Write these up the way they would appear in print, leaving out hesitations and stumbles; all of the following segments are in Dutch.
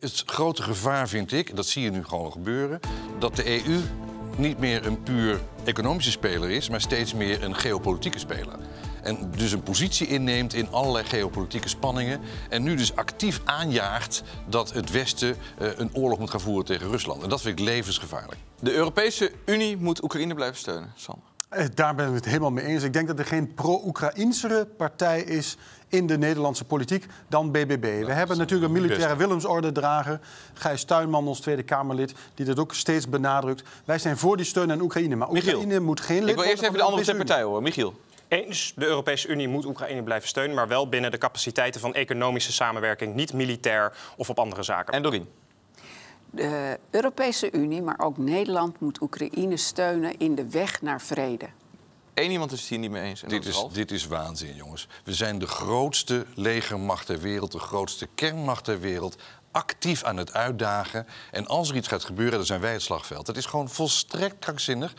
Het grote gevaar vind ik, dat zie je nu gewoon gebeuren, dat de EU niet meer een puur economische speler is, maar steeds meer een geopolitieke speler. En dus een positie inneemt in allerlei geopolitieke spanningen. En nu dus actief aanjaagt dat het Westen een oorlog moet gaan voeren tegen Rusland. En dat vind ik levensgevaarlijk. De Europese Unie moet Oekraïne blijven steunen, Sander. Daar ben ik het helemaal mee eens. Ik denk dat er geen pro-Oekraïnsere partij is in de Nederlandse politiek dan BBB. We hebben natuurlijk een militaire Willemsorde-drager, Gijs Tuinman, ons Tweede Kamerlid, die dat ook steeds benadrukt. Wij zijn voor die steun aan Oekraïne, maar Oekraïne moet geen lid worden. Ik wil eerst even de andere partij horen. Michiel. Eens, de Europese Unie moet Oekraïne blijven steunen, maar wel binnen de capaciteiten van economische samenwerking, niet militair of op andere zaken. En Dorien? De Europese Unie, maar ook Nederland, moet Oekraïne steunen in de weg naar vrede. Eén iemand is het hier niet mee eens. Dit is waanzin, jongens. We zijn de grootste legermacht ter wereld, de grootste kernmacht ter wereld, actief aan het uitdagen. En als er iets gaat gebeuren, dan zijn wij het slagveld. Het is gewoon volstrekt krankzinnig.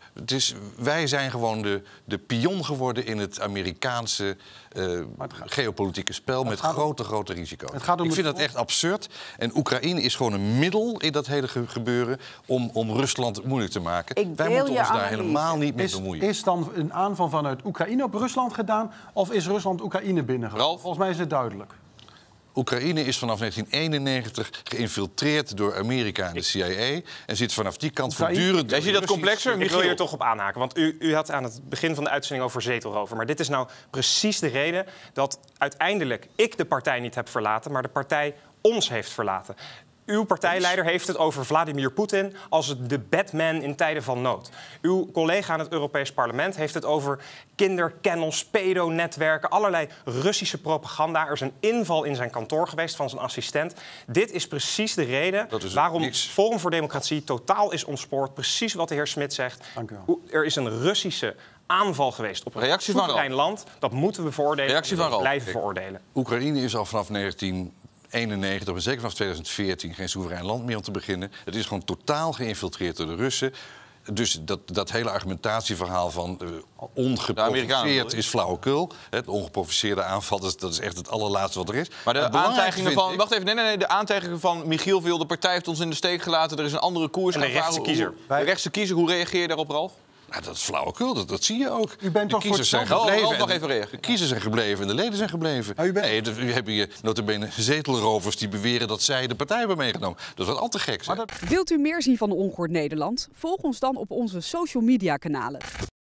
Wij zijn gewoon de pion geworden in het Amerikaanse geopolitieke spel met grote risico's. Ik vind dat echt absurd. En Oekraïne is gewoon een middel in dat hele gebeuren om Rusland moeilijk te maken. Wij moeten ons daar helemaal niet mee bemoeien. Is dan een aanval vanuit Oekraïne op Rusland gedaan of is Rusland Oekraïne binnengevallen? Volgens mij is het duidelijk. Oekraïne is vanaf 1991 geïnfiltreerd door Amerika en de CIA en zit vanaf die kant voortdurend... Jij ziet dat complexer? Ik wil hier toch op aanhaken, want u had aan het begin van de uitzending over zetelrover. Maar dit is nou precies de reden dat uiteindelijk ik de partij niet heb verlaten, maar de partij ons heeft verlaten. Uw partijleider heeft het over Vladimir Poetin als de Batman in tijden van nood. Uw collega aan het Europees Parlement heeft het over kinderkennels, pedo-netwerken, allerlei Russische propaganda. Er is een inval in zijn kantoor geweest van zijn assistent. Dit is precies de reden waarom Forum voor Democratie totaal is ontspoord. Precies wat de heer Smit zegt. Er is een Russische aanval geweest op een soeverein land. Dat moeten we veroordelen. Blijven veroordelen. Oekraïne is al vanaf 1991, maar zeker vanaf 2014, geen soeverein land meer om te beginnen. Het is gewoon totaal geïnfiltreerd door de Russen. Dus dat hele argumentatieverhaal van ongeprovoceerd is flauwekul. Het ongeprovoceerde aanval, dat is echt het allerlaatste wat er is. Maar de aantijgingen van... Wacht even, nee. De aantijgingen van Michiel Veel, de partij heeft ons in de steek gelaten. Er is een andere koers. En de rechtse kiezer. De rechtse kiezer, hoe reageer je daarop, Ralf? Nou, dat is flauwekul, dat zie je ook. U bent toch voor de kiezers zijn gebleven en de leden zijn gebleven. Nee, u hebt hier nota bene zetelrovers die beweren dat zij de partij hebben meegenomen. Dat is wat al te gek. Wilt u meer zien van Ongehoord Nederland? Volg ons dan op onze social media kanalen.